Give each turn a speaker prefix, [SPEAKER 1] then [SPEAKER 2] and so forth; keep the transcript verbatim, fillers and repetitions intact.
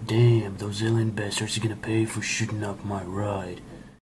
[SPEAKER 1] Damn, those alien bastards are gonna pay for shooting up my ride.